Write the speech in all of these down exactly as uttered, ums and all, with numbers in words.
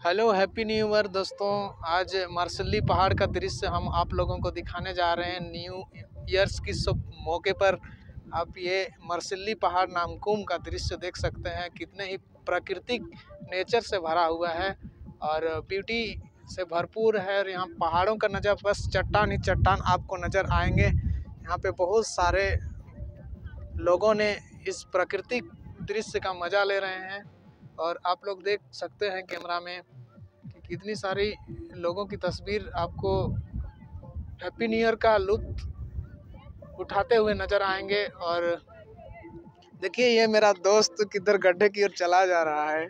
Hello happy new year दोस्तों। आज मार्शली पहाड़ का दृश्य हम आप लोगों को दिखाने जा रहे हैं न्यू ईयर्स की शुभ मौके पर। आप ये मार्शली पहाड़ नामकुम का दृश्य देख सकते हैं, कितने ही प्राकृतिक नेचर से भरा हुआ है और ब्यूटी से भरपूर है। और यहाँ पहाड़ों का नज़ारा, बस चट्टान ही चट्टान आपको नज़र आएंगे। यहाँ पे बहुत सारे लोगों ने इस प्राकृतिक दृश्य का मज़ा ले रहे हैं और आप लोग देख सकते हैं कैमरा में कि कितनी सारी लोगों की तस्वीर आपको हैप्पी न्यू ईयर का लुत्फ उठाते हुए नज़र आएंगे। और देखिए ये मेरा दोस्त किधर गड्ढे की ओर चला जा रहा है।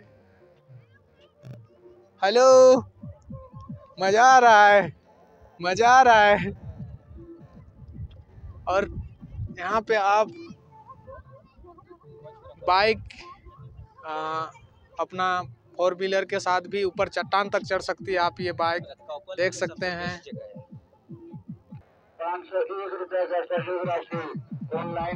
हेलो, मज़ा आ रहा है, मज़ा आ रहा है। और यहाँ पे आप बाइक आ, अपना फोर व्हीलर के साथ भी ऊपर चट्टान तक चढ़ सकती है। आप ये बाइक देख सकते हैं। पाँच सौ एक रुपये का सहयोग राशि ऑनलाइन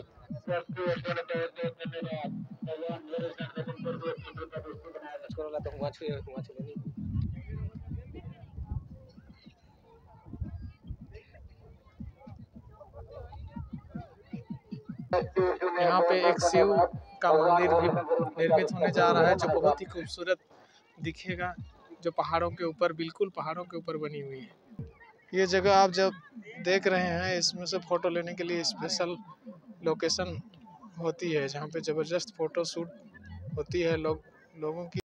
यहाँ पे एक शिव का मंदिर भी निर्मित होने जा रहा है, जो बहुत ही खूबसूरत दिखेगा, जो पहाड़ों के ऊपर, बिल्कुल पहाड़ों के ऊपर बनी हुई है। ये जगह आप जब देख रहे हैं, इसमें से फ़ोटो लेने के लिए स्पेशल लोकेशन होती है, जहाँ पे ज़बरदस्त फ़ोटो शूट होती है लोग लोगों की।